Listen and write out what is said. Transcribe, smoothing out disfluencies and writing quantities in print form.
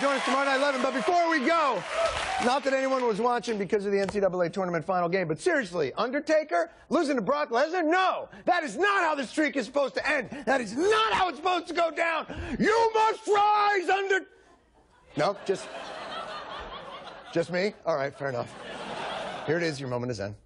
join us tomorrow night, 11. But before we go, not that anyone was watching because of the NCAA tournament final game, but seriously, Undertaker losing to Brock Lesnar? No, that is not how the streak is supposed to end. That is not how it's supposed to go down. You must rise, No, just me? All right, fair enough. Here it is, your moment is Zen.